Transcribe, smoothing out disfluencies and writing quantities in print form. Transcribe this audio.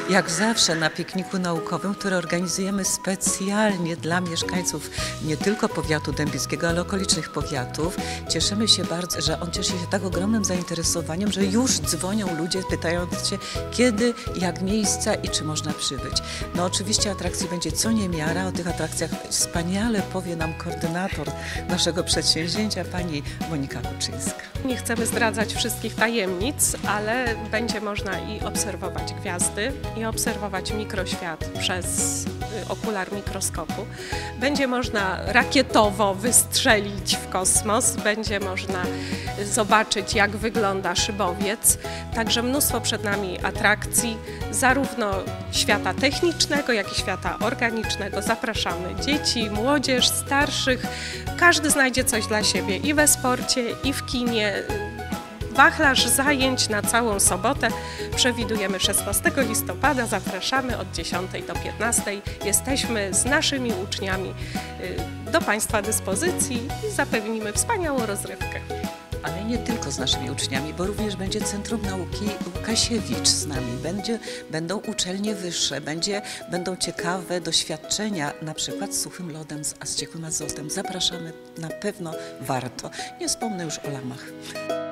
Jak zawsze na pikniku naukowym, który organizujemy specjalnie dla mieszkańców nie tylko powiatu dębickiego, ale okolicznych powiatów. Cieszymy się bardzo, że on cieszy się tak ogromnym zainteresowaniem, że już dzwonią ludzie pytając się kiedy, jak miejsca i czy można przybyć. No oczywiście atrakcji będzie co niemiara, o tych atrakcjach wspaniale powie nam koordynator naszego przedsięwzięcia, pani Monika Kuczyńska. Nie chcemy zdradzać wszystkich tajemnic, ale będzie można i obserwować gwiazdy, i obserwować mikroświat przez okular mikroskopu. Będzie można rakietowo wystrzelić w kosmos, będzie można zobaczyć, jak wygląda szybowiec. Także mnóstwo przed nami atrakcji, zarówno świata technicznego, jak i świata organicznego. Zapraszamy dzieci, młodzież, starszych. Każdy znajdzie coś dla siebie i we sporcie, i w kinie. Wachlarz zajęć na całą sobotę przewidujemy 16 listopada, zapraszamy od 10 do 15. Jesteśmy z naszymi uczniami do Państwa dyspozycji i zapewnimy wspaniałą rozrywkę. Ale nie tylko z naszymi uczniami, bo również będzie Centrum Nauki Łukasiewicz z nami. Będą uczelnie wyższe, będą ciekawe doświadczenia, na przykład z suchym lodem, a z ciekłym azotem. Zapraszamy, na pewno warto. Nie wspomnę już o lamach.